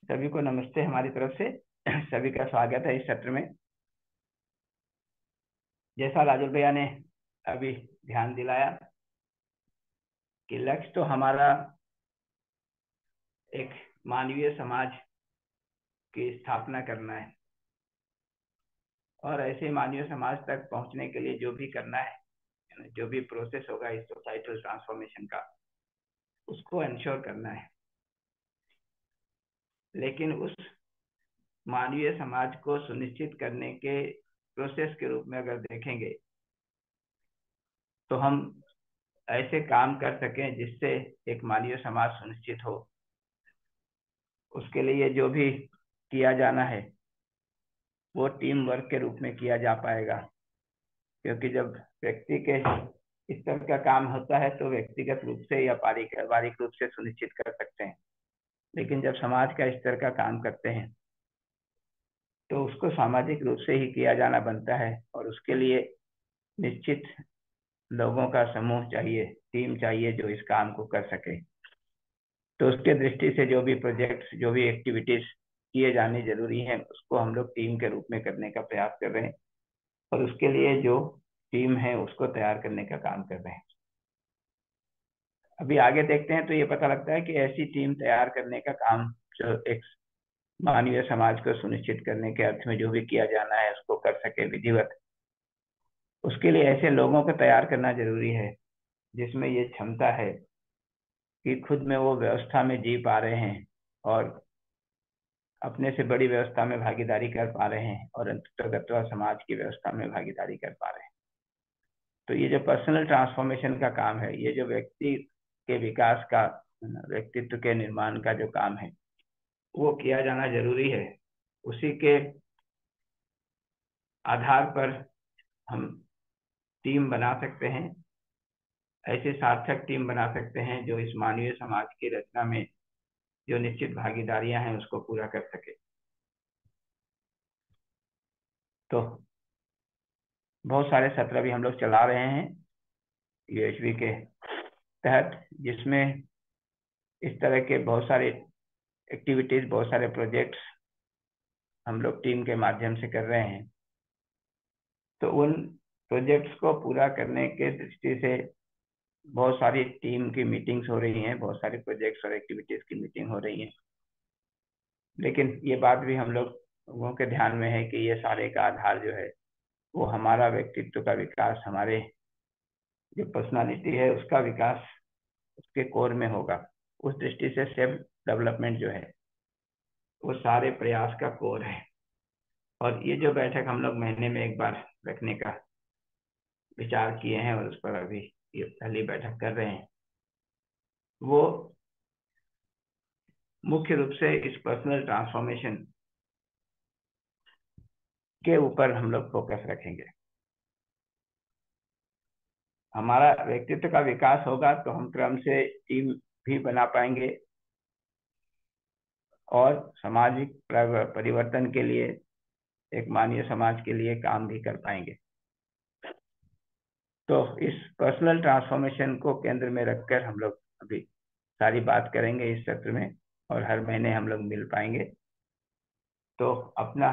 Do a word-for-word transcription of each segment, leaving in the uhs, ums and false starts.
सभी को नमस्ते हमारी तरफ से। सभी का स्वागत है इस सत्र में। जैसा राजुल भैया ने अभी ध्यान दिलाया कि लक्ष्य तो हमारा एक मानवीय समाज की स्थापना करना है, और ऐसे मानवीय समाज तक पहुंचने के लिए जो भी करना है, जो भी प्रोसेस होगा इस सोसाइटल ट्रांसफॉर्मेशन का, उसको इंश्योर करना है। लेकिन उस मानवीय समाज को सुनिश्चित करने के प्रोसेस के रूप में अगर देखेंगे तो हम ऐसे काम कर सकें जिससे एक मानवीय समाज सुनिश्चित हो। उसके लिए जो भी किया जाना है वो टीम वर्क के रूप में किया जा पाएगा, क्योंकि जब व्यक्ति के स्तर का काम होता है तो व्यक्तिगत रूप से या पारिवारिक रूप से सुनिश्चित कर सकते हैं, लेकिन जब समाज का स्तर का काम करते हैं तो उसको सामाजिक रूप से ही किया जाना बनता है, और उसके लिए निश्चित लोगों का समूह चाहिए, टीम चाहिए जो इस काम को कर सके। तो उसके दृष्टि से जो भी प्रोजेक्ट्स, जो भी एक्टिविटीज किए जाने जरूरी हैं, उसको हम लोग टीम के रूप में करने का प्रयास कर रहे हैं, और उसके लिए जो टीम है उसको तैयार करने का काम कर रहे हैं। अभी आगे देखते हैं तो ये पता लगता है कि ऐसी टीम तैयार करने का काम जो एक मानवीय समाज को सुनिश्चित करने के अर्थ में जो भी किया जाना है उसको कर सके विधिवत, उसके लिए ऐसे लोगों को तैयार करना जरूरी है जिसमें ये क्षमता है कि खुद में वो व्यवस्था में जी पा रहे हैं और अपने से बड़ी व्यवस्था में भागीदारी कर पा रहे हैं, और अंततः समाज की व्यवस्था में भागीदारी कर पा रहे हैं। तो ये जो पर्सनल ट्रांसफॉर्मेशन का काम है, ये जो व्यक्ति के विकास का, व्यक्तित्व के निर्माण का जो काम है वो किया जाना जरूरी है। उसी के आधार पर हम टीम बना सकते हैं, ऐसे सार्थक टीम बना सकते हैं जो इस मानवीय समाज की रचना में जो निश्चित भागीदारियां हैं उसको पूरा कर सके। तो बहुत सारे सत्र भी हम लोग चला रहे हैं यूएचवी के तहत, जिसमें इस तरह के बहुत सारे एक्टिविटीज, बहुत सारे प्रोजेक्ट्स हम लोग टीम के माध्यम से कर रहे हैं। तो उन प्रोजेक्ट्स को पूरा करने के दृष्टि से बहुत सारी टीम की मीटिंग्स हो रही हैं, बहुत सारे प्रोजेक्ट्स और एक्टिविटीज की मीटिंग हो रही है। लेकिन ये बात भी हम लोग लोगों के ध्यान में है कि ये सारे का आधार जो है वो हमारा व्यक्तित्व का विकास, हमारे जो पर्सनालिटी है उसका विकास उसके कोर में होगा। उस दृष्टि से सेल्फ डेवलपमेंट जो है वो सारे प्रयास का कोर है। और ये जो बैठक हम लोग महीने में एक बार रखने का विचार किए हैं और उस पर अभी ये पहली बैठक कर रहे हैं, वो मुख्य रूप से इस पर्सनल ट्रांसफॉर्मेशन के ऊपर हम लोग फोकस रखेंगे। हमारा व्यक्तित्व का विकास होगा तो हम क्रम से टीम भी बना पाएंगे और सामाजिक परिवर्तन के लिए, एक मानवीय समाज के लिए काम भी कर पाएंगे। तो इस पर्सनल ट्रांसफॉर्मेशन को केंद्र में रखकर हम लोग अभी सारी बात करेंगे इस सत्र में, और हर महीने हम लोग मिल पाएंगे। तो अपना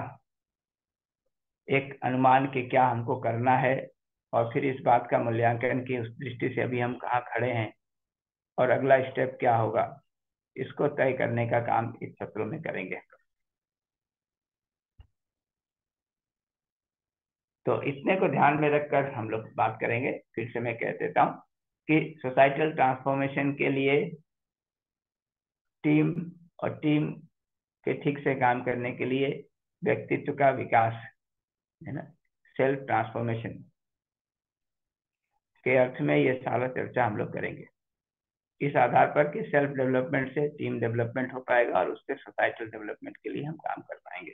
एक अनुमान कि क्या हमको करना है, और फिर इस बात का मूल्यांकन की उस दृष्टि से अभी हम कहाँ खड़े हैं और अगला स्टेप क्या होगा, इसको तय करने का काम इस सत्रों में करेंगे। तो इतने को ध्यान में रखकर हम लोग बात करेंगे। फिर से मैं कह देता हूँ कि सोसाइटल ट्रांसफॉर्मेशन के लिए टीम, और टीम के ठीक से काम करने के लिए व्यक्तित्व का विकास, है ना, सेल्फ ट्रांसफॉर्मेशन के अर्थ में ये सारा चर्चा हम लोग करेंगे, इस आधार पर कि सेल्फ डेवलपमेंट से टीम डेवलपमेंट हो पाएगा और उससे सोसाइटल डेवलपमेंट के लिए हम काम कर पाएंगे।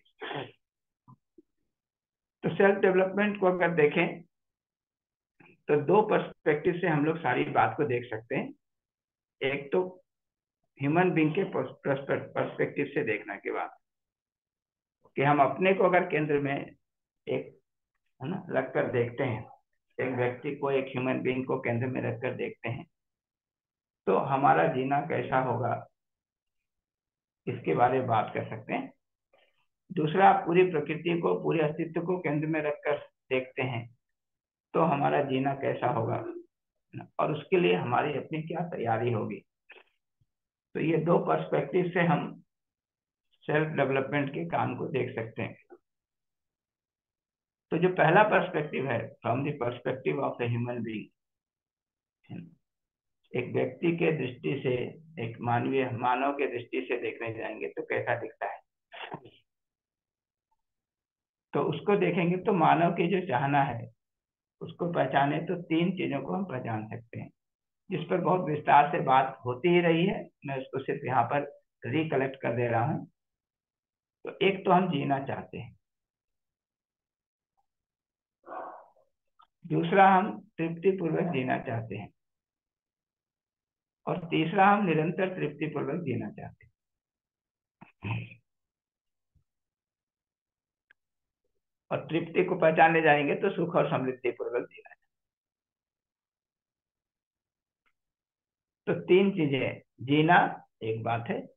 तो सेल्फ डेवलपमेंट को अगर देखें तो दो पर्सपेक्टिव से हम लोग सारी बात को देख सकते हैं। एक तो ह्यूमन बीइंग के पर्सपेक्टिव से देखना के बाद कि हम अपने को अगर केंद्र में एक, है ना, रखकर देखते हैं, एक व्यक्ति को, एक ह्यूमन बीइंग को केंद्र में रखकर देखते हैं, तो हमारा जीना कैसा होगा इसके बारे में बात कर सकते हैं। दूसरा, आप पूरी प्रकृति को, पूरे अस्तित्व को केंद्र में रखकर देखते हैं तो हमारा जीना कैसा होगा और उसके लिए हमारी अपनी क्या तैयारी होगी। तो ये दो पर्सपेक्टिव से हम सेल्फ डेवलपमेंट के काम को देख सकते हैं। तो जो पहला पर्सपेक्टिव है, from the perspective of a human being, एक व्यक्ति के दृष्टि से, एक मानवीय मानव के दृष्टि से देखने जाएंगे तो कैसा दिखता है। तो उसको देखेंगे तो मानव की जो चाहना है उसको पहचाने तो तीन चीजों को हम पहचान सकते हैं, जिस पर बहुत विस्तार से बात होती ही रही है। मैं उसको सिर्फ यहाँ पर रिकलेक्ट कर दे रहा हूँ। तो एक तो हम जीना चाहते हैं, दूसरा हम तृप्ति पूर्वक जीना चाहते हैं, और तीसरा हम निरंतर तृप्ति पूर्वक जीना चाहते हैं। और तृप्ति को पहचानने जाएंगे तो सुख और समृद्धि पूर्वक जीना। तो तीन चीजें, जीना एक बात है,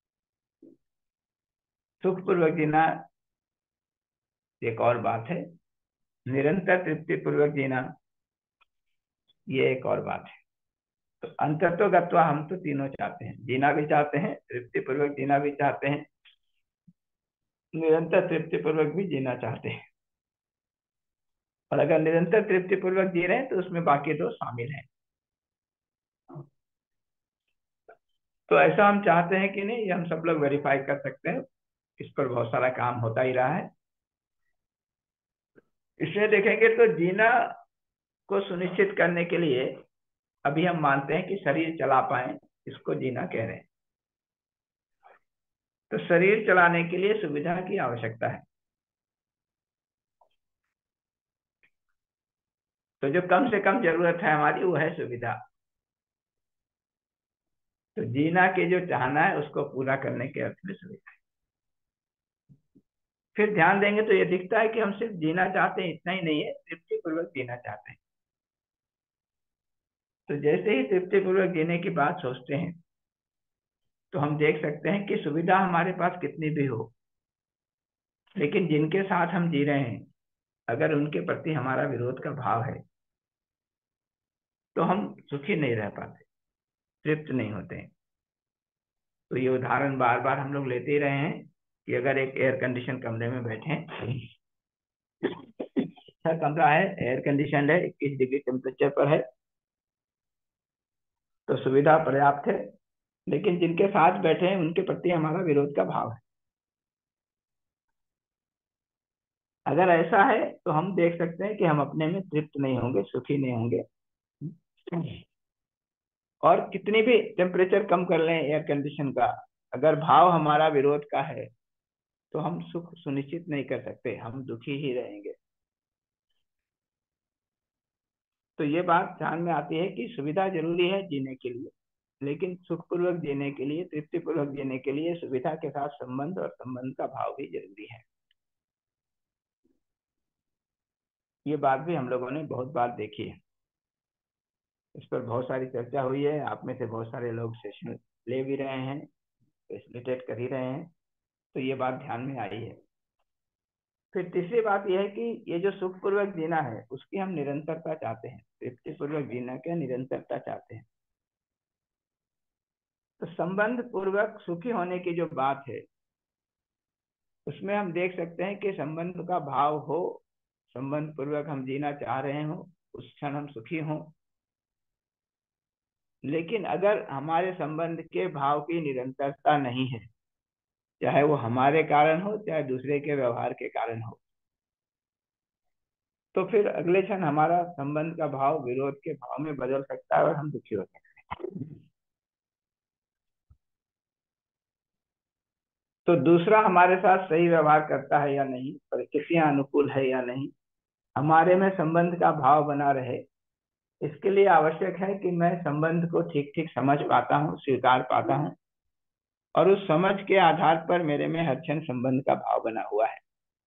सुख पूर्वक जीना एक और बात है, निरंतर तृप्ति पूर्वक जीना ये एक और बात है। तो अंततोगत्वा हम तो तीनों चाहते हैं, जीना भी चाहते हैं, तृप्ति पूर्वक जीना भी चाहते हैं, निरंतर तृप्ति पूर्वक भी जीना चाहते हैं। और अगर निरंतर तृप्ति पूर्वक जी रहे हैं तो उसमें बाकी दो शामिल हैं। तो ऐसा हम चाहते हैं कि नहीं, ये हम सब लोग वेरीफाई कर सकते हैं। इस पर बहुत सारा काम होता ही रहा है। इसलिए देखेंगे तो जीना को सुनिश्चित करने के लिए अभी हम मानते हैं कि शरीर चला पाए, इसको जीना कह रहे हैं। तो शरीर चलाने के लिए सुविधा की आवश्यकता है। तो जो कम से कम जरूरत है हमारी वो है सुविधा। तो जीना की जो चाहना है उसको पूरा करने के अर्थ में सुविधा है। फिर ध्यान देंगे तो ये दिखता है कि हम सिर्फ जीना चाहते हैं, इतना ही नहीं है, तृप्ति पूर्वक जीना चाहते हैं। तो जैसे ही तृप्ति पूर्वक जीने की बात सोचते हैं तो हम देख सकते हैं कि सुविधा हमारे पास कितनी भी हो, लेकिन जिनके साथ हम जी रहे हैं अगर उनके प्रति हमारा विरोध का भाव है तो हम सुखी नहीं रह पाते, तृप्त नहीं होते हैं। तो ये उदाहरण बार बार हम लोग लेते ही रहे हैं कि अगर एक एयर कंडीशन कमरे में बैठे, अच्छा कमरा है, एयर कंडीशन है, इक्कीस डिग्री टेम्परेचर पर है, तो सुविधा पर्याप्त है, लेकिन जिनके साथ बैठे हैं उनके प्रति हमारा विरोध का भाव है। अगर ऐसा है तो हम देख सकते हैं कि हम अपने में तृप्त नहीं होंगे, सुखी नहीं होंगे। और कितनी भी टेम्परेचर कम कर लें एयर कंडीशन का, अगर भाव हमारा विरोध का है तो हम सुख सुनिश्चित नहीं कर सकते, हम दुखी ही रहेंगे। तो ये बात ध्यान में आती है कि सुविधा जरूरी है जीने के लिए, लेकिन सुखपूर्वक जीने के लिए, तृप्तिपूर्वक जीने के लिए सुविधा के साथ संबंध और संबंध का भाव भी जरूरी है। ये बात भी हम लोगों ने बहुत बार देखी है, इस पर बहुत सारी चर्चा हुई है। आप में से बहुत सारे लोग सेशन ले भी रहे हैं, फैसिलिटेट कर ही रहे हैं, तो ये बात ध्यान में आई है। फिर तीसरी बात यह है कि ये जो सुखपूर्वक जीना है उसकी हम निरंतरता चाहते हैं, तृप्तिपूर्वक जीना के निरंतरता चाहते हैं। तो संबंध पूर्वक सुखी होने की जो बात है उसमें हम देख सकते हैं कि संबंध का भाव हो, संबंध पूर्वक हम जीना चाह रहे हो, उस क्षण हम सुखी हों। लेकिन अगर हमारे संबंध के भाव की निरंतरता नहीं है, चाहे वो हमारे कारण हो चाहे दूसरे के व्यवहार के कारण हो, तो फिर अगले क्षण हमारा संबंध का भाव विरोध के भाव में बदल सकता है और हम दुखी हो सकते हैं। तो दूसरा हमारे साथ सही व्यवहार करता है या नहीं, परिस्थितियां अनुकूल है या नहीं, हमारे में संबंध का भाव बना रहे, इसके लिए आवश्यक है कि मैं संबंध को ठीक ठीक समझ पाता हूँ, स्वीकार पाता हूँ, और उस समझ के आधार पर मेरे में हर क्षण संबंध का भाव बना हुआ है।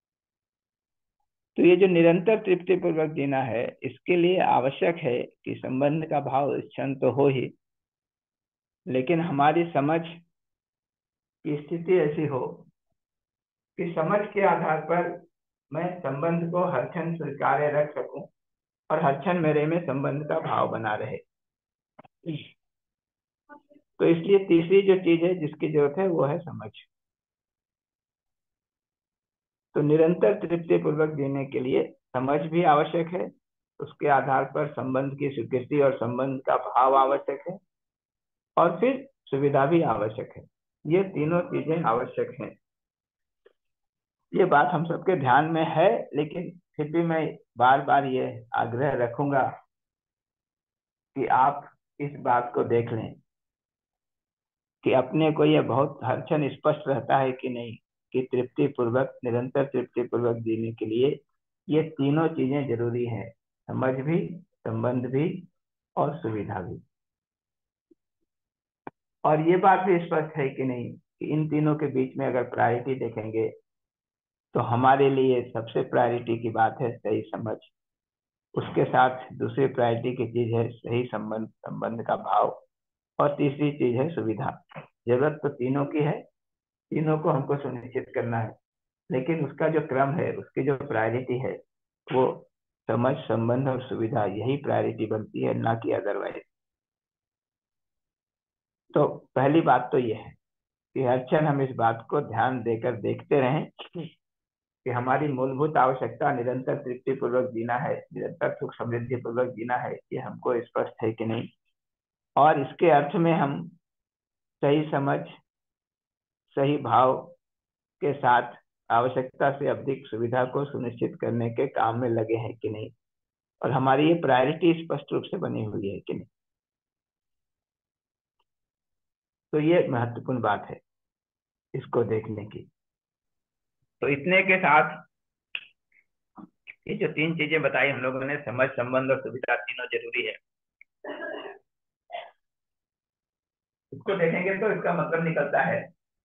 तो ये जो निरंतर तृप्ति पूर्वक जीना है, इसके लिए आवश्यक है कि संबंध का भाव इस क्षण तो हो ही, लेकिन हमारी समझ कि स्थिति ऐसी हो कि समझ के आधार पर मैं संबंध को हर क्षण स्वीकार्य रख सकूं और हर क्षण मेरे में संबंध का भाव बना रहे। तो इसलिए तीसरी जो चीज है जिसकी जरूरत है वो है समझ। तो निरंतर तृप्ति पूर्वक जीने के लिए समझ भी आवश्यक है, उसके आधार पर संबंध की स्वीकृति और संबंध का भाव आवश्यक है, और फिर सुविधा भी आवश्यक है। ये तीनों चीजें आवश्यक हैं। ये बात हम सबके ध्यान में है, लेकिन फिर भी मैं बार बार ये आग्रह रखूंगा कि आप इस बात को देख लें कि अपने को यह बहुत हर क्षण स्पष्ट रहता है कि नहीं कि तृप्ति पूर्वक, निरंतर तृप्ति पूर्वक जीने के लिए ये तीनों चीजें जरूरी है, समझ भी, संबंध भी और सुविधा भी। और ये बात भी स्पष्ट है कि नहीं कि इन तीनों के बीच में अगर प्रायोरिटी देखेंगे तो हमारे लिए सबसे प्रायोरिटी की बात है सही समझ, उसके साथ दूसरी प्रायोरिटी की चीज है सही संबंध, संबंध का भाव, और तीसरी चीज है सुविधा। जरूरत तो तीनों की है, तीनों को हमको सुनिश्चित करना है, लेकिन उसका जो क्रम है, उसकी जो प्रायोरिटी है, वो समझ, संबंध और सुविधा, यही प्रायोरिटी बनती है, ना कि अदरवाइज। तो पहली बात तो ये है कि हर क्षण हम इस बात को ध्यान देकर देखते रहें कि हमारी मूलभूत आवश्यकता निरंतर तृप्ति पूर्वक जीना है, निरंतर सुख समृद्धि पूर्वक जीना है, ये हमको स्पष्ट है कि नहीं। और इसके अर्थ में हम सही समझ, सही भाव के साथ आवश्यकता से अधिक सुविधा को सुनिश्चित करने के काम में लगे हैं कि नहीं, और हमारी ये प्रायोरिटी स्पष्ट रूप से बनी हुई है कि नहीं। तो ये महत्वपूर्ण बात है इसको देखने की। तो इतने के साथ ये जो तीन चीजें बताई हम लोगों ने, समझ, संबंध और सुविधा, तीनों जरूरी है। इसको देखेंगे तो इसका मतलब निकलता है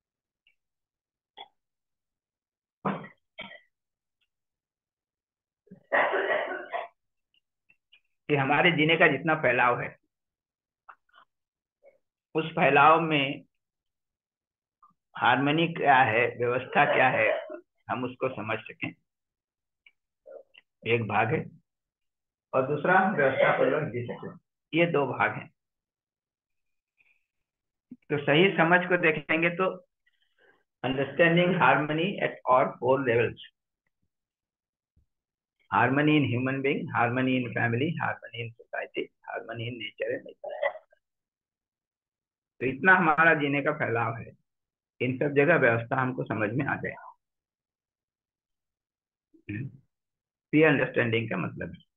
कि हमारे जीने का जितना फैलाव है, उस फैलाव में हार्मनी क्या है, व्यवस्था क्या है, हम उसको समझ सकें, एक भाग है। और दूसरा, हम व्यवस्था पूर्वक जी सकें, ये दो भाग हैं। तो सही समझ को देखेंगे तो understanding harmony at all four levels, harmony in human being, harmony in family, harmony in society, harmony in nature and nature. तो इतना हमारा जीने का फैलाव है, इन सब जगह व्यवस्था हमको समझ में आ जाए। ये अंडरस्टैंडिंग का मतलब है।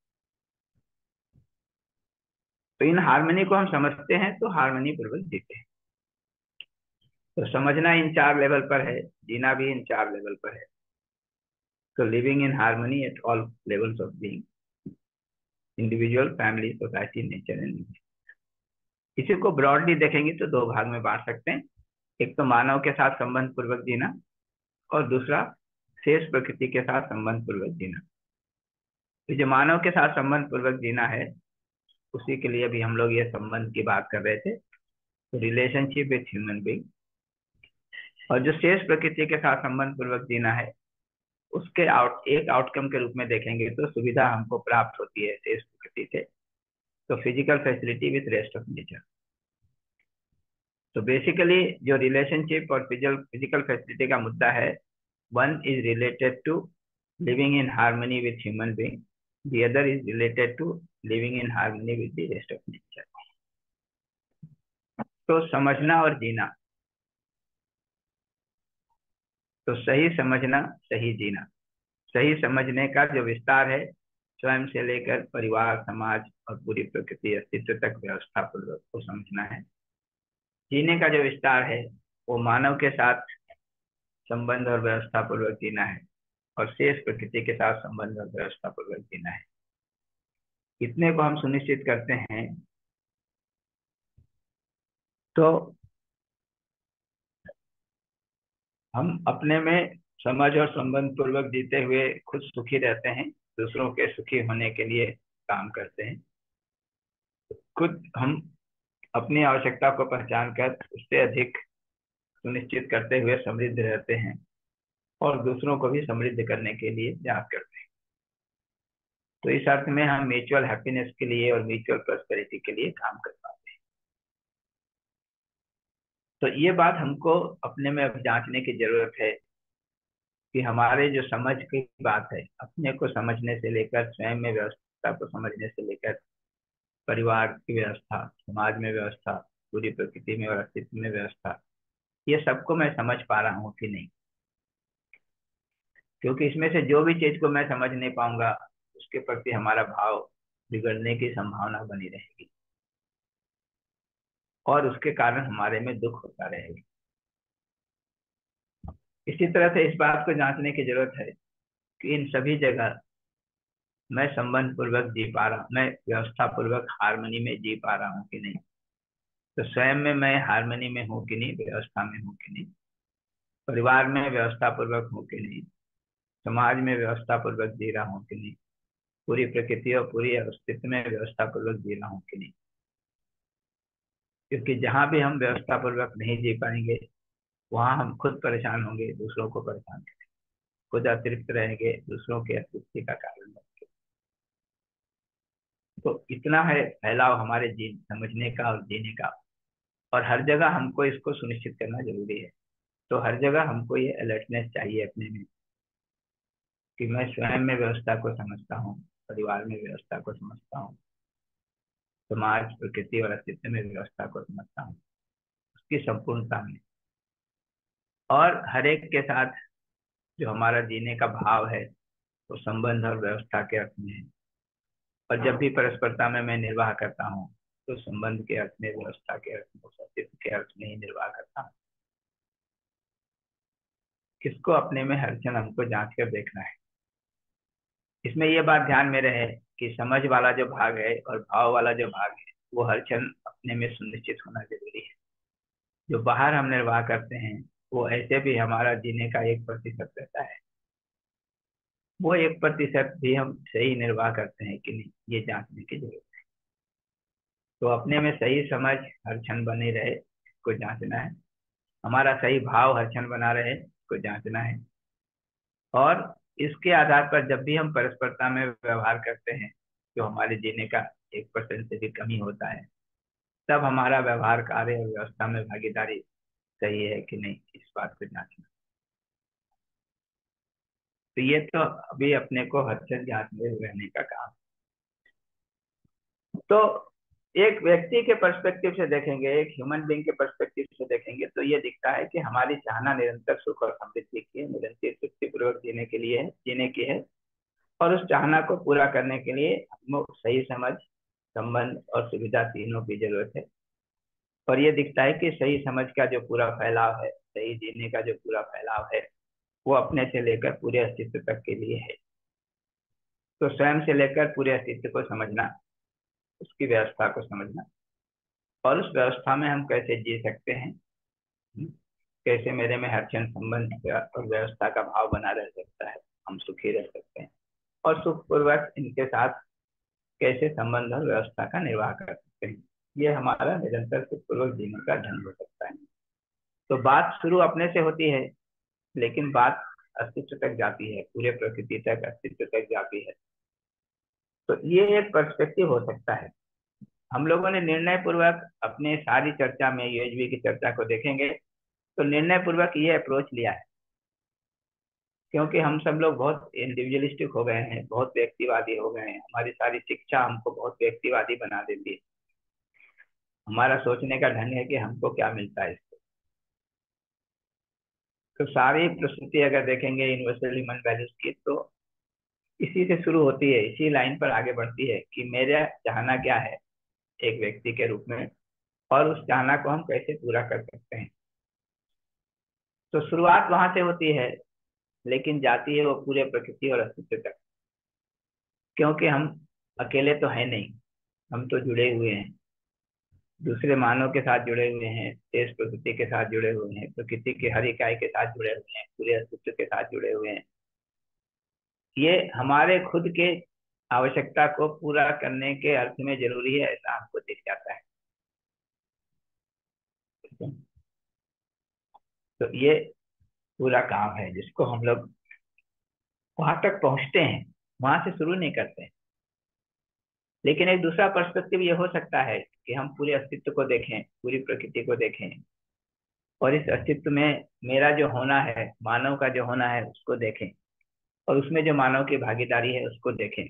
तो इन हार्मनी को हम समझते हैं तो हार्मनी पूर्वक जीते हैं। तो समझना इन चार लेवल पर है, जीना भी इन चार लेवल पर है। तो living in harmony at all levels of being, individual, family, society, nature and nature. इसी को ब्रॉडली देखेंगे तो दो भाग में बांट सकते हैं। एक तो मानव के साथ संबंध पूर्वक जीना, और दूसरा शेष प्रकृति के साथ संबंध पूर्वक जीना। तो जो मानव के साथ संबंध पूर्वक जीना है, उसी के लिए भी हम लोग ये संबंध की बात कर रहे थे, तो रिलेशनशिप विथ ह्यूमन बीइंग। और जो शेष प्रकृति के साथ संबंध पूर्वक जीना है, उसके आउट एक आउटकम के रूप में देखेंगे तो सुविधा हमको प्राप्त होती है शेष प्रकृति से, तो physical facility with rest of nature. तो बेसिकली जो रिलेशनशिप और फिजिकल फैसिलिटी का मुद्दा है, one is related to living in harmony with human being, the other is related to living in harmony with the rest of nature. तो समझना और जीना, तो सही समझना, सही जीना। सही समझने का जो विस्तार है, स्वयं से लेकर परिवार, समाज और पूरी प्रकृति अस्तित्व तक व्यवस्था पूर्वक को समझना है। जीने का जो विस्तार है, वो मानव के साथ संबंध और व्यवस्था पूर्वक जीना है, और शेष प्रकृति के साथ संबंध और व्यवस्था पूर्वक जीना है। इतने को हम सुनिश्चित करते हैं तो हम अपने में समझ और संबंध पूर्वक जीते हुए खुद सुखी रहते हैं, दूसरों के सुखी होने के लिए काम करते हैं। खुद हम अपनी आवश्यकता को पहचान कर उससे अधिक सुनिश्चित करते हुए समृद्ध रहते हैं और दूसरों को भी समृद्ध करने के लिए प्रयास करते हैं। तो इस अर्थ में हम म्यूचुअल हैप्पीनेस के लिए और म्यूचुअल प्रॉस्पेरिटी के लिए काम कर पाते हैं। तो ये बात हमको अपने में अब जांचने की जरूरत है कि हमारे जो समझ की बात है, अपने को समझने से लेकर स्वयं में व्यवस्था को समझने से लेकर परिवार की व्यवस्था, समाज में व्यवस्था, पूरी प्रकृति में और अस्तित्व में व्यवस्था, ये सबको मैं समझ पा रहा हूँ कि नहीं। क्योंकि इसमें से जो भी चीज को मैं समझ नहीं पाऊंगा उसके प्रति हमारा भाव बिगड़ने की संभावना बनी रहेगी और उसके कारण हमारे में दुख होता रहेगा। इसी तरह से इस बात को जांचने की जरूरत है कि इन सभी जगह मैं संबंध पूर्वक जी पा रहा हूँ, मैं व्यवस्था पूर्वक हारमोनी में जी पा रहा हूँ कि नहीं। तो स्वयं में मैं हारमोनी में हूँ कि नहीं, व्यवस्था में हूँ कि नहीं, परिवार में व्यवस्था पूर्वक हूँ कि नहीं, समाज में व्यवस्था पूर्वक जी रहा हूँ कि नहीं, पूरी प्रकृति और पूरी अस्तित्व में व्यवस्था पूर्वक जी रहा हूँ कि नहीं। क्योंकि जहां भी हम व्यवस्था पूर्वक नहीं जी पाएंगे वहां हम खुद परेशान होंगे, दूसरों को परेशान करेंगे, खुद अतृप्त रहेंगे, दूसरों के अतृप्ति का कारण बनेंगे। तो इतना है फैलाव हमारे जी समझने का और जीने का, और हर जगह हमको इसको सुनिश्चित करना जरूरी है। तो हर जगह हमको ये अलर्टनेस चाहिए अपने में कि मैं स्वयं में व्यवस्था को समझता हूँ, परिवार में व्यवस्था को समझता हूँ, समाज, प्रकृति और अस्तित्व में व्यवस्था को समझता हूँ उसकी संपूर्णता में, और हर एक के साथ जो हमारा जीने का भाव है वो संबंध और व्यवस्था के अर्थ में है। और जब भी परस्परता में मैं निर्वाह करता हूँ तो संबंध के अर्थ में, व्यवस्था के अर्थ में, अस्तित्व के अर्थ में ही निर्वाह करता हूँ। किसको अपने में हर क्षण हमको जांच कर देखना है। इसमें यह बात ध्यान में रहे कि समझ वाला जो भाग है और भाव वाला जो भाग है वो हर क्षण अपने में सुनिश्चित होना जरूरी है। जो बाहर हम निर्वाह करते हैं वो ऐसे भी हमारा जीने का एक प्रतिशत रहता है, वो एक प्रतिशत भी हम सही निर्वाह करते हैं कि नहीं, ये जांचने की जरूरत है। तो अपने में सही समझ हर क्षण बनी रहे इसको जांचना है, हमारा सही भाव हर क्षण बना रहे इसको जांचना है, और इसके आधार पर जब भी हम परस्परता में व्यवहार करते हैं जो हमारे जीने का एक परसेंट से भी कमी होता है, तब हमारा व्यवहार, कार्य और व्यवस्था में भागीदारी सही है कि नहीं, इस बात को जांचना। तो ये तो अभी अपने को हर क्षण जांचते हुए रहने का काम। तो एक व्यक्ति के पर्सपेक्टिव से देखेंगे, एक ह्यूमन बीइंग के पर्सपेक्टिव से देखेंगे तो ये दिखता है कि हमारी चाहना निरंतर सुख और समृद्धि की है, निरंतर तृप्तिपूर्वक जीने के लिए है, जीने की है, और उस चाहना को पूरा करने के लिए हमको सही समझ, संबंध और सुविधा तीनों की जरूरत है। और ये दिखता है कि सही समझ का जो पूरा फैलाव है, सही जीने का जो पूरा फैलाव है, वो अपने से लेकर पूरे अस्तित्व तक के लिए है। तो स्वयं से लेकर पूरे अस्तित्व को समझना, उसकी व्यवस्था को समझना, और उस व्यवस्था में हम कैसे जी सकते हैं, कैसे मेरे में हर क्षण संबंध और व्यवस्था का भाव बना रह सकता है, हम सुखी रह सकते हैं, और सुखपूर्वक इनके साथ कैसे संबंध और व्यवस्था का निर्वाह कर सकते हैं, ये हमारा निरंतर सुखपूर्वक जीने का ढंग हो सकता है। तो बात शुरू अपने से होती है, लेकिन बात अस्तित्व तक जाती है, पूरे प्रकृति तक, अस्तित्व तक जाती है। तो ये एक पर्सपेक्टिव हो सकता है। हम लोगों ने निर्णय पूर्वक अपने सारी चर्चा में यूएचबी की चर्चा को देखेंगे तो निर्णय पूर्वक ये अप्रोच लिया है, क्योंकि हम सब लोग बहुत इंडिविजुअलिस्टिक हो गए हैं, बहुत व्यक्तिवादी हो गए हैं। हमारी सारी शिक्षा हमको बहुत व्यक्तिवादी बना देती है। हमारा सोचने का ढंग है कि हमको क्या मिलता है इससे। तो सारी प्रस्तुति अगर देखेंगे यूनिवर्सल ह्यूमन वैल्यूज की तो इसी से शुरू होती है, इसी लाइन पर आगे बढ़ती है कि मेरा चाहना क्या है एक व्यक्ति के रूप में, और उस चाहना को हम कैसे पूरा कर सकते हैं। तो शुरुआत वहां से होती है, लेकिन जाती है वो पूरे प्रकृति और अस्तित्व तक, क्योंकि हम अकेले तो है नहीं, हम तो जुड़े हुए हैं, दूसरे मानव के साथ जुड़े हुए हैं, देश प्रकृति के साथ जुड़े हुए हैं, प्रकृति के हर इकाई के साथ जुड़े हुए हैं, पूरे अस्तित्व के साथ जुड़े हुए हैं। ये हमारे खुद के आवश्यकता को पूरा करने के अर्थ में जरूरी है, ऐसा हमको दिख जाता है। तो ये पूरा काम है जिसको हम लोग वहां तक पहुंचते हैं, वहां से शुरू नहीं करते हैं। लेकिन एक दूसरा पर्सपेक्टिव ये हो सकता है कि हम पूरे अस्तित्व को देखें, पूरी प्रकृति को देखें, और इस अस्तित्व में मेरा जो होना है, मानव का जो होना है उसको देखें, और उसमें जो मानव की भागीदारी है उसको देखें।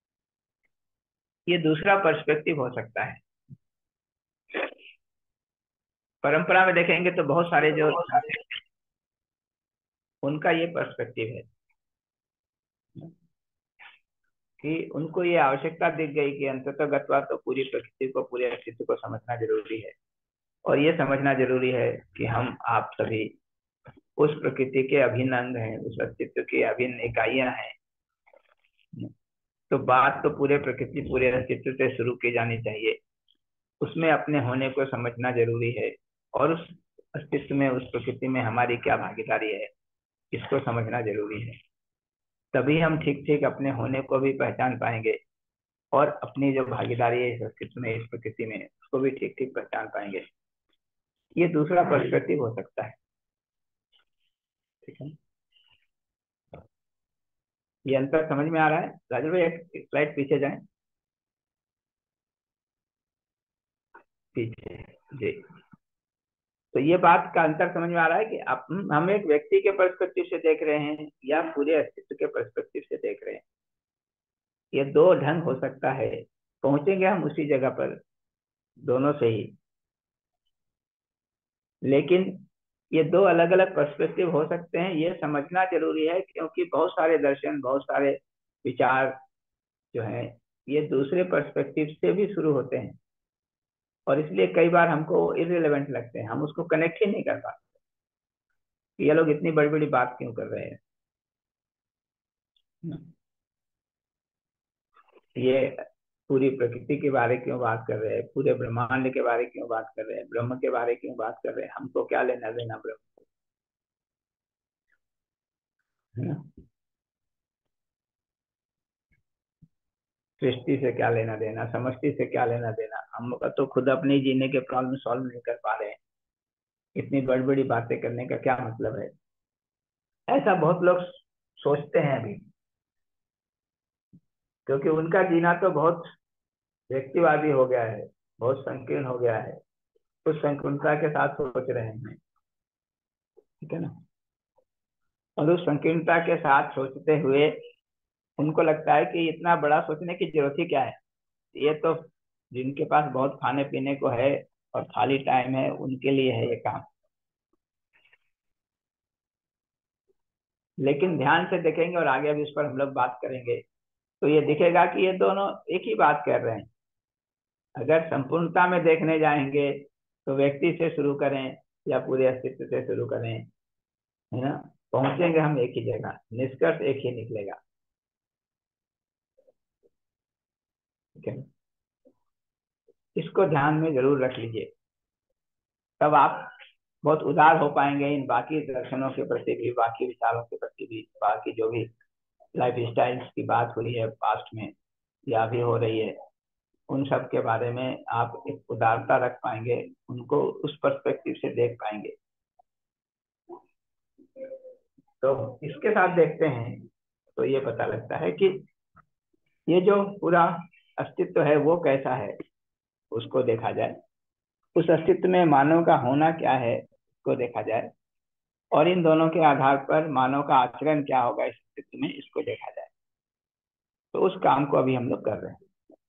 ये दूसरा पर्सपेक्टिव हो सकता है। परंपरा में देखेंगे तो बहुत सारे जो उनका ये पर्सपेक्टिव है कि उनको ये आवश्यकता दिख गई कि अंततः तो पूरी प्रकृति को, पूरे अस्तित्व को समझना जरूरी है, और ये समझना जरूरी है कि हम आप सभी उस प्रकृति के अभिन्न अंग हैं, उस अस्तित्व की अभिन्न इकाइयां हैं। तो बात तो पूरे प्रकृति, पूरे अस्तित्व से शुरू की जानी चाहिए। उसमें अपने होने को समझना जरूरी है, और उस अस्तित्व में, उस प्रकृति में हमारी क्या भागीदारी है इसको समझना जरूरी है। तभी हम ठीक ठीक अपने होने को भी पहचान पाएंगे, और अपनी जो भागीदारी है इस अस्तित्व में, इस प्रकृति में, उसको भी ठीक ठीक पहचान पाएंगे। ये दूसरा पर्सपेक्टिव हो सकता है। ठीक है, ये अंतर समझ में आ रहा है? राजू भाई एक स्लाइड पीछे जाएं, पीछे जी। तो ये बात का अंतर समझ में आ रहा है कि आप हम एक व्यक्ति के पर्सपेक्टिव से देख रहे हैं या पूरे अस्तित्व के पर्सपेक्टिव से देख रहे हैं। ये दो ढंग हो सकता है, पहुंचेंगे हम उसी जगह पर दोनों से ही। लेकिन ये दो अलग अलग पर्सपेक्टिव हो सकते हैं, ये समझना जरूरी है, क्योंकि बहुत सारे दर्शन, बहुत सारे विचार जो हैं ये दूसरे पर्सपेक्टिव से भी शुरू होते हैं, और इसलिए कई बार हमको इररिलेवेंट लगते हैं, हम उसको कनेक्ट ही नहीं कर पाते कि ये लोग इतनी बड़ी बड़ी बात क्यों कर रहे हैं। ये पूरी प्रकृति के बारे क्यों बात कर रहे हैं, पूरे ब्रह्मांड के बारे क्यों बात कर रहे हैं, ब्रह्म के बारे क्यों बात कर रहे हैं, हमको क्या लेना देना ब्रह्म, है ना? सृष्टि से क्या लेना देना, समष्टि से क्या लेना देना, हम तो खुद अपने जीने के प्रॉब्लम सॉल्व नहीं कर पा रहे हैं, इतनी बड़ी बड़ी बातें करने का क्या मतलब है? ऐसा बहुत लोग सोचते हैं अभी, क्योंकि उनका जीना तो बहुत व्यक्तिवादी हो गया है, बहुत संकीर्ण हो गया है, उस संकीर्णता के साथ सोच रहे हैं। ठीक है ना? और उस संकीर्णता के साथ सोचते हुए उनको लगता है कि इतना बड़ा सोचने की जरूरत ही क्या है, ये तो जिनके पास बहुत खाने पीने को है और खाली टाइम है उनके लिए है ये काम। लेकिन ध्यान से देखेंगे, और आगे अभी इस पर हम लोग बात करेंगे, तो ये दिखेगा कि ये दोनों एक ही बात कर रहे हैं। अगर संपूर्णता में देखने जाएंगे तो व्यक्ति से शुरू करें या पूरे अस्तित्व से शुरू करें, है ना, पहुंचेंगे हम एक ही जगह, निष्कर्ष एक ही निकलेगा। ठीक है, इसको ध्यान में जरूर रख लीजिए, तब आप बहुत उदार हो पाएंगे इन बाकी दर्शनों के प्रति भी, बाकी विचारों के प्रति भी, बाकी जो भी लाइफ स्टाइल्स की बात हुई है पास्ट में या भी हो रही है, उन सब के बारे में आप एक उदारता रख पाएंगे, उनको उस पर्सपेक्टिव से देख पाएंगे। तो इसके साथ देखते हैं तो ये पता लगता है कि ये जो पूरा अस्तित्व है वो कैसा है, उसको देखा जाए, उस अस्तित्व में मानव का होना क्या है उसको देखा जाए, और इन दोनों के आधार पर मानव का आचरण क्या होगा इस अस्तित्व में, इसको देखा जाए। तो उस काम को अभी हम लोग कर रहे हैं,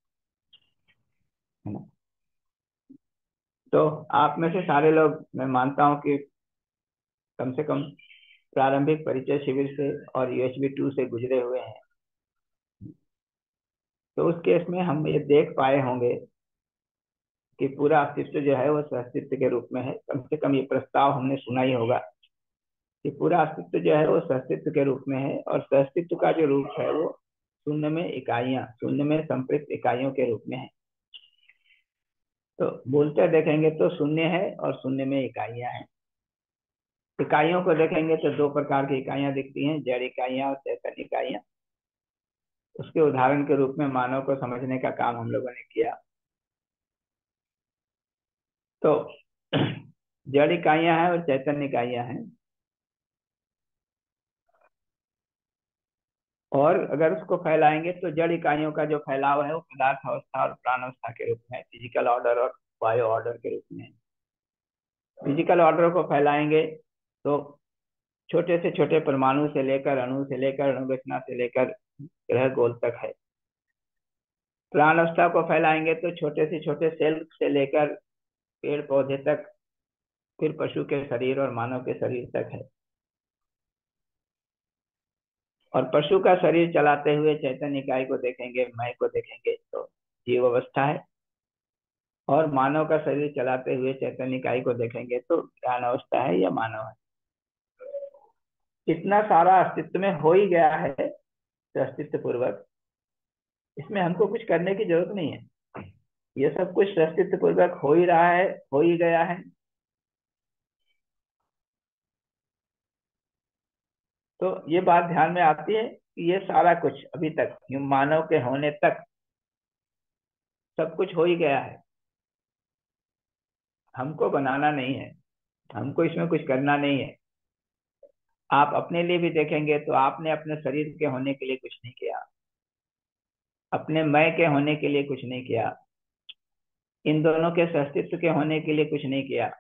है ना? तो आप में से सारे लोग, मैं मानता हूँ कि कम से कम प्रारंभिक परिचय शिविर से और यूएचबी टू से गुजरे हुए हैं। तो उस केस में हम ये देख पाए होंगे कि पूरा अस्तित्व जो है वो सहअस्तित्व के रूप में है। कम से कम ये प्रस्ताव हमने सुना ही होगा कि पूरा अस्तित्व जो है वो सहअस्तित्व के रूप में है, और सहअस्तित्व का जो रूप है वो शून्य में इकाइयां, शून्य में संपृक्त इकाइयों के रूप में है। तो बोलते देखेंगे तो शून्य है और शून्य में इकाइयां हैं। इकाइयों को देखेंगे तो दो प्रकार की इकाइयां दिखती हैं, जड़ इकाइयां और चेतन इकाइयां। उसके उदाहरण के रूप में मानव को समझने का काम हम लोगों ने किया। तो जड़ इकाइयां हैं और चैतन्य इकाइयां हैं। और अगर उसको फैलाएंगे तो जड़ इकाइयों का जो फैलाव है वो पदार्थ अवस्था और प्राणावस्था के रूप में, फिजिकल ऑर्डर और बायो ऑर्डर के रूप में। फिजिकल ऑर्डर को फैलाएंगे तो छोटे से छोटे परमाणु से लेकर अणु से लेकर अणुरचना से लेकर ग्रह गोल तक है। प्राण अवस्था को फैलाएंगे तो छोटे से छोटे सेल से लेकर पेड़ पौधे तक, फिर पशु के शरीर और मानव के शरीर तक है। और पशु का शरीर चलाते हुए चैतन्य इकाई को देखेंगे, मैं को देखेंगे तो जीव अवस्था है। और मानव का शरीर चलाते हुए चैतन्य इकाई को देखेंगे तो ज्ञान अवस्था है या मानव है। इतना सारा अस्तित्व में हो ही गया है अस्तित्व पूर्वक, इसमें हमको कुछ करने की जरूरत नहीं है। ये सब कुछ अस्तित्व पूर्वक हो ही रहा है, हो ही गया है। तो ये बात ध्यान में आती है कि ये सारा कुछ अभी तक मानव के होने तक सब कुछ हो ही गया है। हमको बनाना नहीं है, हमको इसमें कुछ करना नहीं है। आप अपने लिए भी देखेंगे तो आपने अपने शरीर के होने के लिए कुछ नहीं किया, अपने मैं के होने के लिए कुछ नहीं किया, इन दोनों के अस्तित्व के होने के लिए कुछ नहीं किया।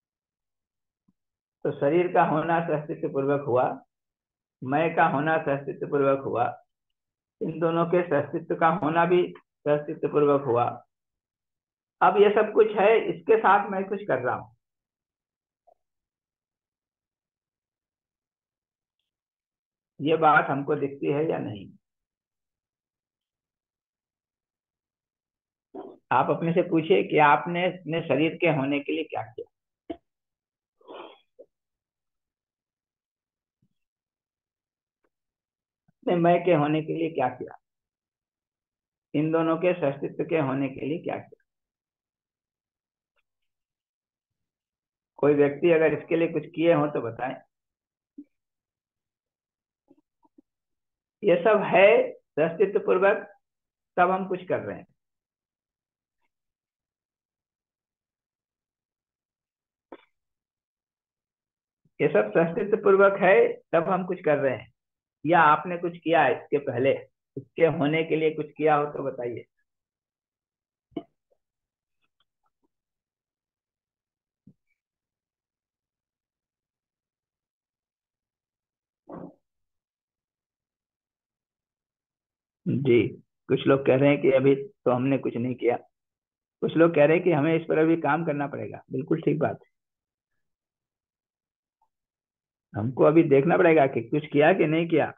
तो शरीर का होना अस्तित्व पूर्वक हुआ, मैं का होना अस्तित्व पूर्वक हुआ, इन दोनों के अस्तित्व का होना भी अस्तित्व पूर्वक हुआ। अब ये सब कुछ है, इसके साथ मैं कुछ कर रहा हूं। ये बात हमको दिखती है या नहीं? आप अपने से पूछिए कि आपने अपने शरीर के होने के लिए क्या किया, अपने मैं के होने के लिए क्या किया, इन दोनों के अस्तित्व के होने के लिए क्या किया। कोई व्यक्ति अगर इसके लिए कुछ किए हो तो बताएं। ये सब है अस्तित्व पूर्वक, तब हम कुछ कर रहे हैं। ये सब अस्तित्व पूर्वक है, तब हम कुछ कर रहे हैं। या आपने कुछ किया है इसके पहले, इसके होने के लिए कुछ किया हो तो बताइए। जी, कुछ लोग कह रहे हैं कि अभी तो हमने कुछ नहीं किया। कुछ लोग कह रहे हैं कि हमें इस पर अभी काम करना पड़ेगा। बिल्कुल ठीक बात है। हमको अभी देखना पड़ेगा कि कुछ किया कि नहीं किया।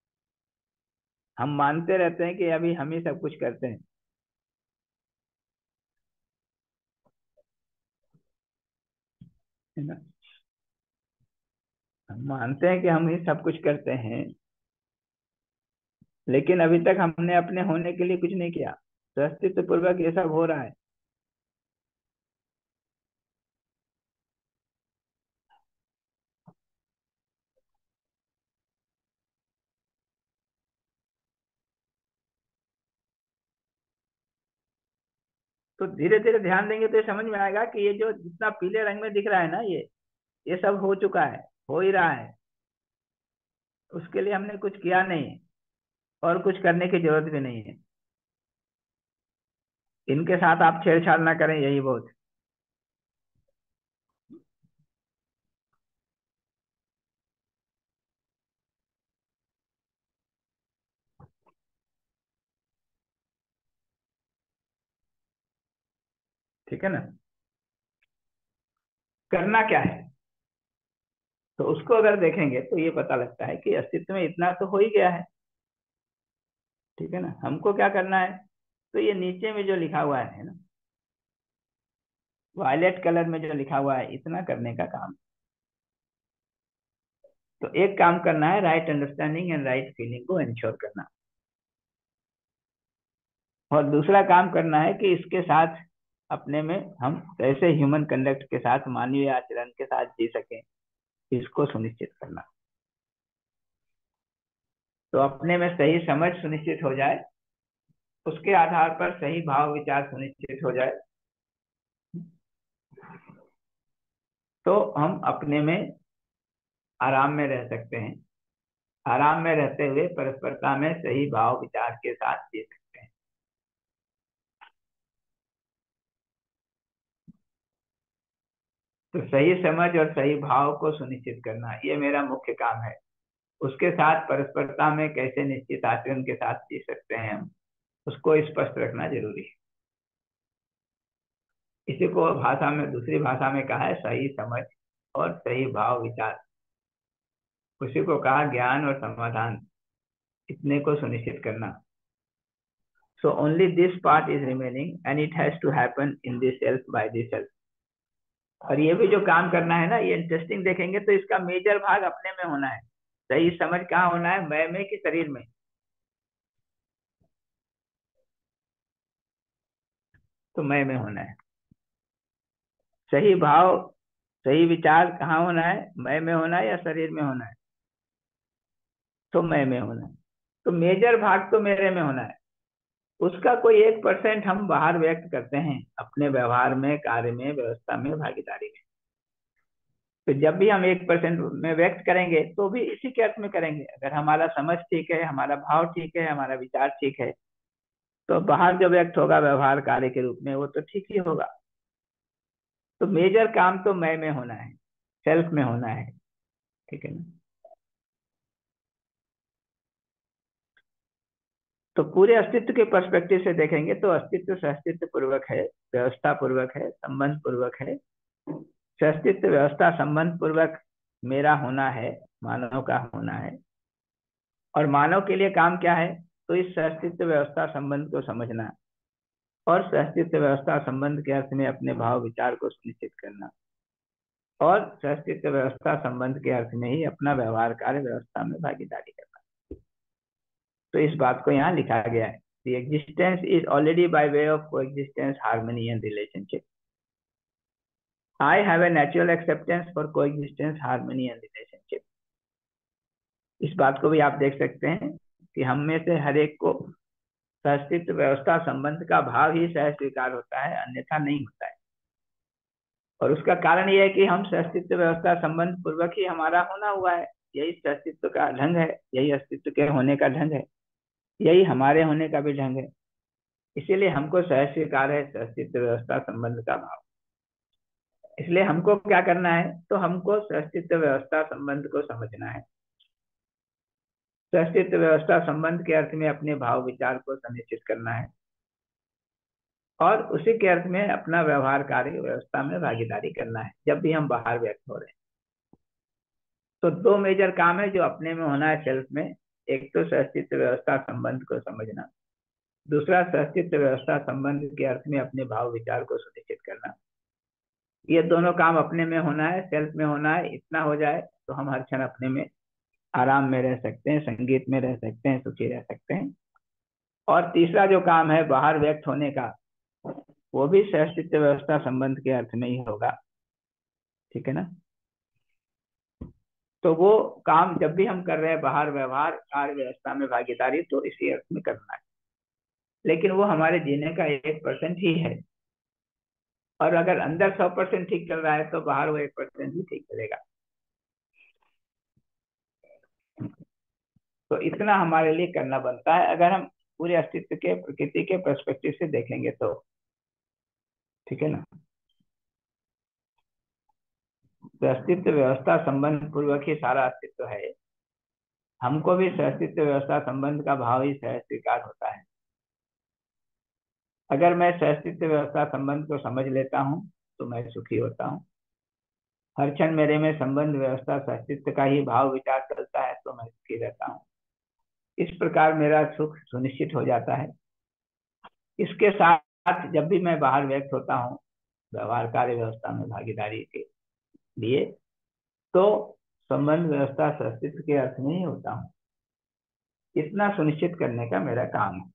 हम मानते रहते हैं कि अभी हम ही सब कुछ करते हैं, है ना। हम मानते हैं कि हम ही सब कुछ करते हैं, लेकिन अभी तक हमने अपने होने के लिए कुछ नहीं किया। तो अस्तित्व पूर्वक ये सब हो रहा है। तो धीरे धीरे ध्यान देंगे तो ये समझ में आएगा कि ये जो जितना पीले रंग में दिख रहा है ना, ये ये सब हो चुका है, हो ही रहा है। उसके लिए हमने कुछ किया नहीं है और कुछ करने की जरूरत भी नहीं है। इनके साथ आप छेड़छाड़ ना करें, यही बहुत। ठीक है ना। करना क्या है, तो उसको अगर देखेंगे तो ये पता लगता है कि अस्तित्व में इतना तो हो ही गया है। ठीक है ना। हमको क्या करना है, तो ये नीचे में जो लिखा हुआ है ना, वायलेट कलर में जो लिखा हुआ है, इतना करने का काम। तो एक काम करना है, right understanding and right feeling को इंश्योर करना। और दूसरा काम करना है कि इसके साथ अपने में हम कैसे ह्यूमन कंडक्ट के साथ, मानवीय आचरण के साथ जी सकें, इसको सुनिश्चित करना। तो अपने में सही समझ सुनिश्चित हो जाए, उसके आधार पर सही भाव विचार सुनिश्चित हो जाए। तो हम अपने में आराम में रह सकते हैं। आराम में रहते हुए परस्परता में सही भाव विचार के साथ जी सकते हैं। तो सही समझ और सही भाव को सुनिश्चित करना ये मेरा मुख्य काम है। उसके साथ परस्परता में कैसे निश्चित आचरण के साथ जी सकते हैं हम, उसको स्पष्ट रखना जरूरी है। इसी को भाषा में, दूसरी भाषा में कहा है सही समझ और सही भाव विचार। उसी को कहा ज्ञान और समाधान, इतने को सुनिश्चित करना। So only this part is remaining and it has to happen in this self by this self. और ये भी जो काम करना है ना, ये इंटरेस्टिंग देखेंगे तो इसका मेजर भाग अपने में होना है। सही समझ कहाँ होना है, मैं में कि शरीर में? तो मैं में होना है। सही भाव, सही विचार कहाँ होना है, मैं में होना है या शरीर में होना है? तो मैं में होना है। तो मेजर भाग तो मेरे में होना है। उसका कोई एक परसेंट हम बाहर व्यक्त करते हैं अपने व्यवहार में, कार्य में, व्यवस्था में, भागीदारी में। तो जब भी हम एक परसेंट में व्यक्त करेंगे तो भी इसी के अर्थ में करेंगे। अगर हमारा समझ ठीक है, हमारा भाव ठीक है, हमारा विचार ठीक है, तो बाहर जो व्यक्त होगा व्यवहार कार्य के रूप में वो तो ठीक ही होगा। तो मेजर काम तो मैं में होना है, सेल्फ में होना है। ठीक है ना? तो पूरे अस्तित्व के पर्सपेक्टिव से देखेंगे तो अस्तित्व सहअस्तित्व पूर्वक है, व्यवस्था पूर्वक है, संबंध पूर्वक है। सहअस्तित्व व्यवस्था संबंध पूर्वक मेरा होना है, मानव का होना है। और मानव के लिए काम क्या है? तो इस सहअस्तित्व व्यवस्था संबंध को समझना और सहअस्तित्व व्यवस्था संबंध के अर्थ में अपने भाव विचार को सुनिश्चित करना और सहअस्तित्व व्यवस्था संबंध के अर्थ में ही अपना व्यवहार कार्य व्यवस्था में भागीदारी करना। तो इस बात को यहाँ लिखा गया है, the existence is already by way of coexistence, harmony and relationship. I have a natural acceptance for coexistence, harmony and relationship. इस बात को भी आप देख सकते हैं कि हम में से हर एक को सहअस्तित्व व्यवस्था संबंध का भाव ही सह स्वीकार होता है, अन्यथा नहीं होता है। और उसका कारण यह है कि हम सहअस्तित्व व्यवस्था संबंध पूर्वक ही हमारा होना हुआ है। यही सहअस्तित्व का ढंग है, यही अस्तित्व के होने का ढंग है, यही हमारे होने का भी ढंग है। इसीलिए हमको सह स्वीकार है सहअस्तित्व व्यवस्था संबंध का भाव। इसलिए हमको क्या करना है? तो हमको सहअस्तित्व व्यवस्था संबंध को समझना है। सहअस्तित्व व्यवस्था संबंध के अर्थ में अपने भाव विचार को सुनिश्चित करना है और उसी के अर्थ में अपना व्यवहार कार्य व्यवस्था में भागीदारी करना है जब भी हम बाहर व्यक्त हो रहे हैं। तो दो मेजर काम है जो अपने में होना है, सेल्फ में। एक तो सहअस्तित्व व्यवस्था संबंध को समझना, दूसरा सहअस्तित्व व्यवस्था संबंध के अर्थ में अपने भाव विचार को सुनिश्चित करना। ये दोनों काम अपने में होना है, सेल्फ में होना है। इतना हो जाए तो हम हर क्षण अपने में आराम में रह सकते हैं, संगीत में रह सकते हैं, सुखी रह सकते हैं। और तीसरा जो काम है बाहर व्यक्त होने का, वो भी सहअस्तित्व व्यवस्था संबंध के अर्थ में ही होगा। ठीक है ना? तो वो काम जब भी हम कर रहे हैं बाहर व्यवहार कार्य व्यवस्था में भागीदारी, तो इसी अर्थ में करना है। लेकिन वो हमारे जीने का एक परसेंट ही है। और अगर अंदर सौ परसेंट ठीक चल रहा है तो बाहर वो एक परसेंट ही ठीक चलेगा। तो इतना हमारे लिए करना बनता है अगर हम पूरे अस्तित्व के, प्रकृति के पर्सपेक्टिव से देखेंगे तो। ठीक है ना? तो अस्तित्व व्यवस्था संबंध पूर्वक ही सारा अस्तित्व है। हमको भी सहअस्तित्व व्यवस्था संबंध का भाव ही सह स्वीकार होता है। अगर मैं सहअस्तित्व व्यवस्था संबंध को समझ लेता हूँ तो मैं सुखी होता हूँ। हर क्षण मेरे में संबंध व्यवस्था सहअस्तित्व का ही भाव विचार चलता है तो मैं सुखी रहता हूँ। इस प्रकार मेरा सुख सुनिश्चित हो जाता है। इसके साथ जब भी मैं बाहर व्यक्त होता हूँ व्यवहार कार्य व्यवस्था में भागीदारी के लिए, तो संबंध व्यवस्था सहअस्तित्व के अर्थ में ही होता हूँ। इतना सुनिश्चित करने का मेरा काम है।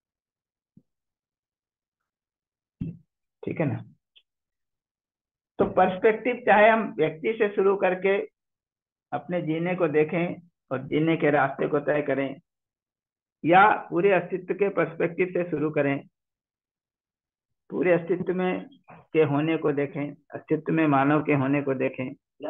ठीक है ना? तो पर्सपेक्टिव चाहे हम व्यक्ति से शुरू करके अपने जीने को देखें और जीने के रास्ते को तय करें, या पूरे अस्तित्व के पर्सपेक्टिव से शुरू करें, पूरे अस्तित्व में के होने को देखें, अस्तित्व में मानव के होने को देखें,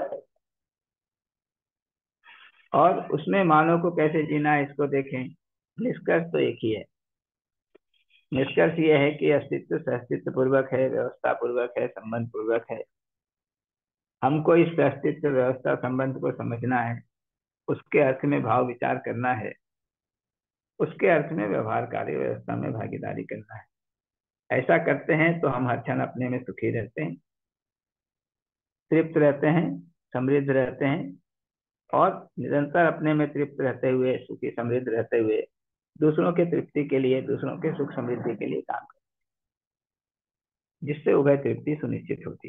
और उसमें मानव को कैसे जीना है इसको देखें, निष्कर्ष तो एक ही है। निष्कर्ष ये है कि अस्तित्व सहअस्तित्व पूर्वक है, व्यवस्था पूर्वक है, संबंध पूर्वक है। हमको इस अस्तित्व व्यवस्था संबंध को समझना है, उसके अर्थ में भाव विचार करना है, उसके अर्थ में व्यवहार कार्य व्यवस्था में भागीदारी करना है। ऐसा करते हैं तो हम हर क्षण अपने में सुखी रहते हैं, तृप्त रहते हैं, समृद्ध रहते हैं, और निरंतर अपने में तृप्त रहते हुए, सुखी समृद्ध रहते हुए, दूसरों के तृप्ति के लिए, दूसरों के सुख समृद्धि के लिए काम करते हैं, जिससे उभय तृप्ति सुनिश्चित होती है।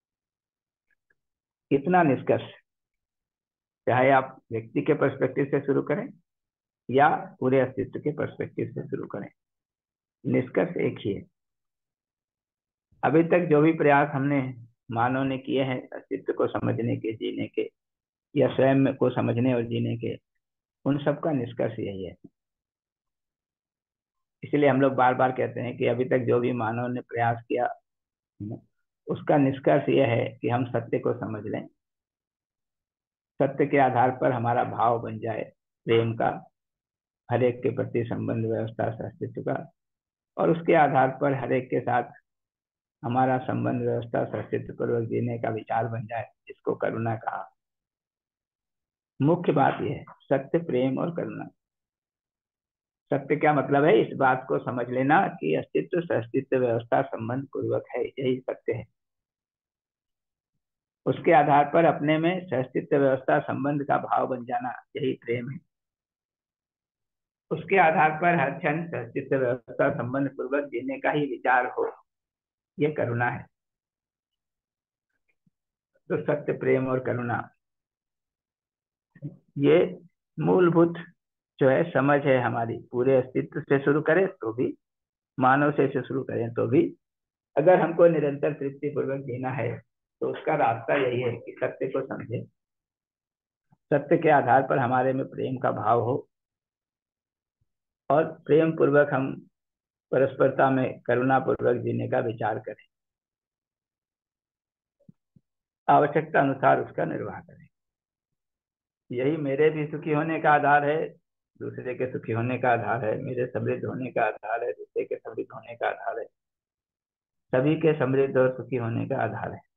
इतना निष्कर्ष, चाहे आप व्यक्ति के पर्सपेक्टिव से शुरू करें या पूरे अस्तित्व के पर्सपेक्टिव से शुरू करें, निष्कर्ष एक ही है। अभी तक जो भी प्रयास हमने मानव ने किए हैं अस्तित्व को समझने के, जीने के, या स्वयं को समझने और जीने के, उन सब का निष्कर्ष यही है। इसलिए हम लोग बार बार कहते हैं कि अभी तक जो भी मानव ने प्रयास किया, उसका निष्कर्ष यह है कि हम सत्य को समझ लें, सत्य के आधार पर हमारा भाव बन जाए प्रेम का, हर एक के प्रति संबंध व्यवस्था अस्तित्व का, और उसके आधार पर हर एक के साथ हमारा संबंध व्यवस्था अस्तित्व पूर्वक जीने का विचार बन जाए, जिसको करुणा कहा। मुख्य बात यह है, सत्य, प्रेम और करुणा। सत्य क्या मतलब है, इस बात को समझ लेना कि अस्तित्व सहअस्तित्व व्यवस्था संबंध पूर्वक है, यही सत्य है। उसके आधार पर अपने में सहअस्तित्व व्यवस्था संबंध का भाव बन जाना, यही प्रेम है। उसके आधार पर हर क्षण सहअस्तित्व व्यवस्था संबंध पूर्वक जीने का ही विचार हो, ये करुणा है। तो सत्य, प्रेम और करुणा, ये मूलभूत जो है समझ है हमारी। पूरे अस्तित्व से शुरू करें तो भी, मानव से शुरू करें तो भी, अगर हमको निरंतर तृप्ति पूर्वक जीना है तो उसका रास्ता यही है कि सत्य को समझे, सत्य के आधार पर हमारे में प्रेम का भाव हो, और प्रेम पूर्वक हम परस्परता में करुणा पूर्वक जीने का विचार करें, आवश्यकता अनुसार उसका निर्वाह करें। यही मेरे भी सुखी होने का आधार है, दूसरे के सुखी होने का आधार है, मेरे समृद्ध होने का आधार है, दूसरे के समृद्ध होने का आधार है, सभी के समृद्ध और सुखी होने का आधार है।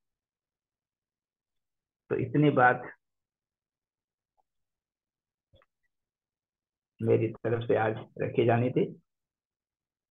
तो इतनी बात मेरी तरफ से आज रखी जानी थी।